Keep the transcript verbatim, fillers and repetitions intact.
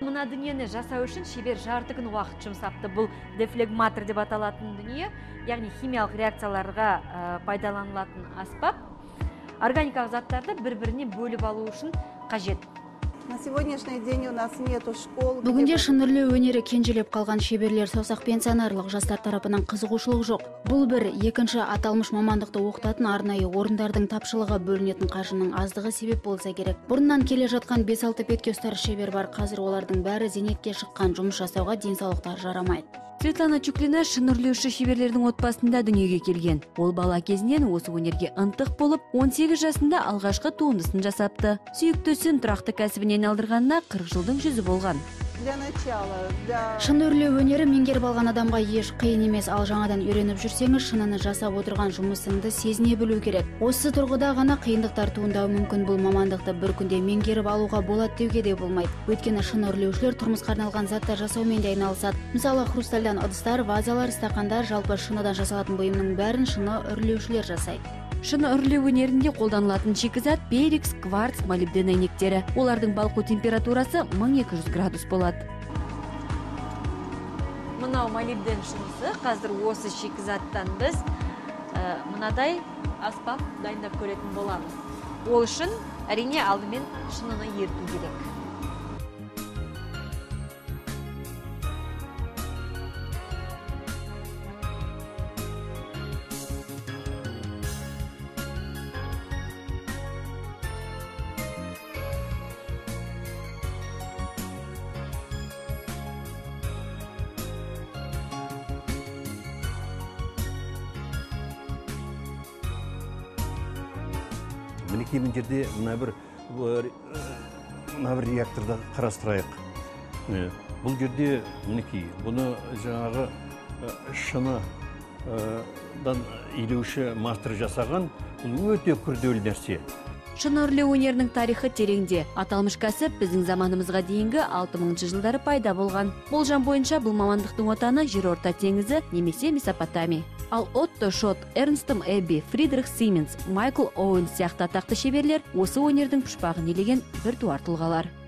Мына дүниені жасау үшін шебер жарты күн уақыт жұмсапты. Бұл дефлегматор деп аталатын дүние, яғни химиялық реакцияларға пайдаланылатын аспап, органикалық заттарды бір-біріне бөліп алу үшін қажет. На сегодняшний день у нас нету школ. Бүгінде шын үрлеу өнері кенжелеп қалған шеберлер саусақ пенсионарлық жастар тарапынан қызығушылық жоқ. Бұл бір, екінші аталмыш мамандықты оқытатын арнайы орындардың тапшылығы, бөлінетін қаржының аздығы себеп болса керек. Бұрыннан келе жатқан бес алты петке ұстар шебер бар, қазір олардың бәрі зейнетке шыққан, жұмыс жасауға денсаулықтары жарамайды. Светлана Чуклина шын үрлеуші шеберлердің отбасында дүниеге келген. Ол бала кезінен осы өнерге ынтық болып, он сегіз жасында алғашқы туындысын жасапты. Сүйіктісін тұрақты кәсібінен алдырғанына қырық жылдың жүзі болған. Для начала, для... Шын үрлеу өнері меңгеріп алған адамға еш қиын емес, ал жаңадан үйреніп жүрсеңіз, шынаны жасап отырған жұмысыңды сезіне білу керек. Осы тұрғыда ғана қиындықтар туындауы мүмкін. Бұл мамандықты бір күнде меңгеріп алуға болады деуге де болмайды. Өйткені шын үрлеушілер тұрмысқа арналған заттар жасаумен де айналысады. Мысалы, хрустальдан ыдыстар, вазалар, стақандар, жалпы шыныдан жасалатын бұйымның бәрін шыны үрлеушілер жасайды. Шыны үрлеу өнерінде қолданылатын шикізат перекс, кварц, молибден әйнектері. Олардың балқу температурасы мың екі жүз градус болады. Мынау молибден шынысы, қазір осы шикізаттан біз мынадай аспап дайындап көретін боламыз. Ол үшін әрине алдымен шыныны ерту керек. Мінекей мына жерде мына бір мына бір реакторда қарастырайық. Бұл жерде мінекей бұны жаңағы шыныдан илеуші мастер жасаған, бұл өте күрделі нәрсе. Шыны үрлеу өнерінің тарихы тереңде. Аталмыш кәсіп біздің заманымызға дейінгі алты мыңыншы жылдары пайда болған. Болжам бойынша бұл мамандықтың отаны жерорта теңізі немесе Месопотамия. Ал Отто Шот, Эрнст Эбби, Фридрих Сименс, Майкл Оуэн сияқты атақты шеберлер осы өнердің пұшпағын елеген бір туар тұлғалар.